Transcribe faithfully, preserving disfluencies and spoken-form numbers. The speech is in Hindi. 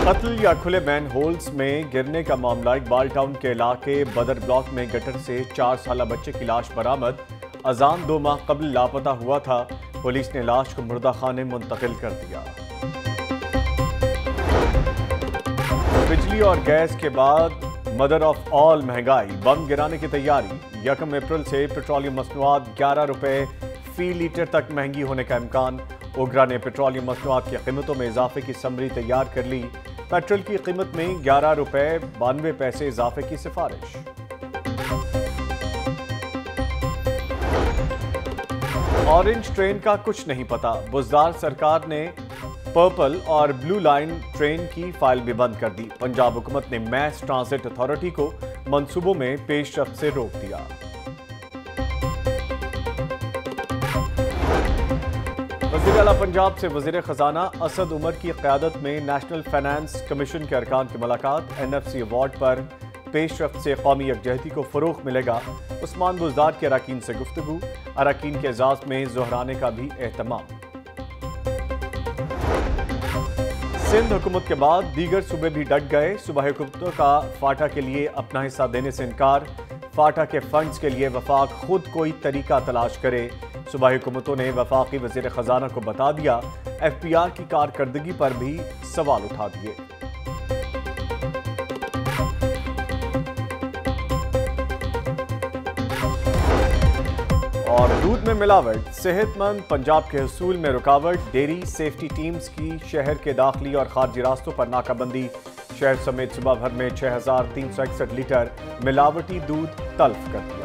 कत्ल या खुले मैन होल्स में गिरने का मामला इकबाल टाउन के इलाके बदर ब्लॉक में गटर से चार साल बच्चे की लाश बरामद। अजान दो माह कबल लापता हुआ था। पुलिस ने लाश को मुर्दा खाने मुंतकिल कर दिया। बिजली और गैस के बाद मदर ऑफ ऑल महंगाई, बम गिराने की तैयारी। यकम अप्रैल से पेट्रोलियम मसनूआत ग्यारह रुपए फी लीटर तक महंगी होने का इम्कान। ओगरा ने पेट्रोलियम मसनूआत की कीमतों में इजाफे की समरी तैयार कर ली। पेट्रोल की कीमत में ग्यारह रुपए बानवे पैसे इजाफे की सिफारिश। ऑरेंज ट्रेन का कुछ नहीं पता, बुज़दार सरकार ने पर्पल और ब्लू लाइन ट्रेन की फाइल भी बंद कर दी। पंजाब हुकूमत ने मैस ट्रांजिट अथॉरिटी को मंसूबों में पेशरफ्त से रोक दिया। वज़ीर आला पंजाब से वज़ीर खजाना असद उमर की क़यादत में नेशनल फाइनेंस कमीशन के अरकान की मुलाकात। एन एफ सी अवार्ड पर पेशरफ्त से कौमी यकजहती को फ़रोग़ मिलेगा। उस्मान बुज़दार के अरकान से गुफ्तगू, अरकान के एजाज़ में ज़ोहराने का भी एहतमाम। सिंध हुकूमत के बाद दीगर सूबे भी डट गए। सूबाई हुकूमतों का फाटा के लिए अपना हिस्सा देने से इनकार। फाटा के फंड्स के लिए वफाक खुद कोई तरीका तलाश करे। सूबाई हुकूमतों ने वफाकी वज़ीर खजाना को बता दिया। एफ पी आर की कारकर्दगी पर भी सवाल उठा दिए। और दूध में मिलावट, सेहतमंद पंजाब के हसूल में रुकावट। डेयरी सेफ्टी टीम्स की शहर के दाखिली और खारजी रास्तों पर नाकाबंदी। शहर समेत सूबा भर में छह हजार तीन सौ इकसठ लीटर मिलावटी दूध तल्फ कर दिया।